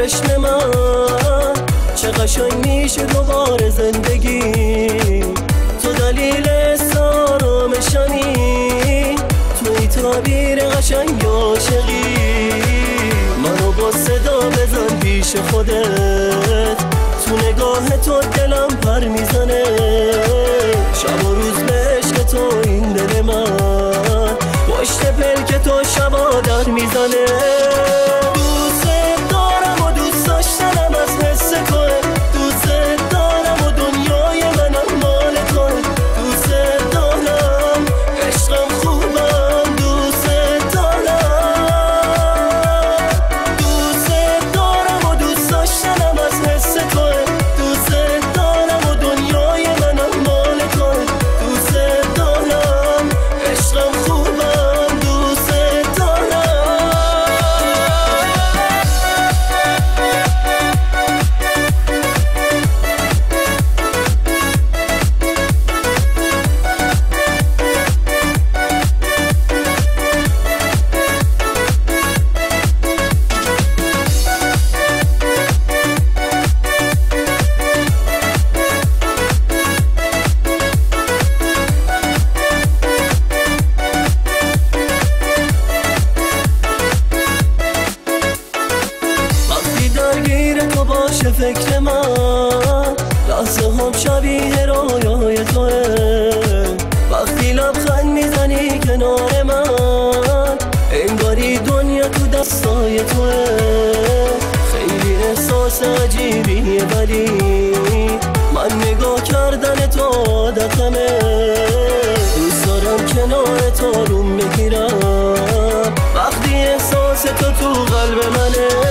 چشم من چه قشنگ میشه دوباره زندگی. تو دلیل آرامشمی، توی تعبیر قشنگ عاشقی. منو با صدا بزن پیش خودت، تو نگاه تو دلم پر میزنه. شب و روز به عشق تو این دل من پشت پلک تو شبا در میزنه. دوست دارم و دوست داشتنم از حس توه، دوست دارم و دنیای منم مال توه. دوست دارم عشقم خوبم، دوست دارم. دوست دارم و دوست داشتنم از حس توه، دوست دارم و دنیای منم مال توه. دوست دارم عشقم خوبم، دوست دارم. وقتی درگیر تو باشه فکر من، لحظه هم شبیه رویای توه. وقتی لبخند میزنی کنار من، انگاری دنیا تو دستای توه. خیلی احساس عجیبیه ولی من نگاه کردن تو عادتمه. دوست دارم کنار تو روم بگیرم وقتی احساس تو قلب منه.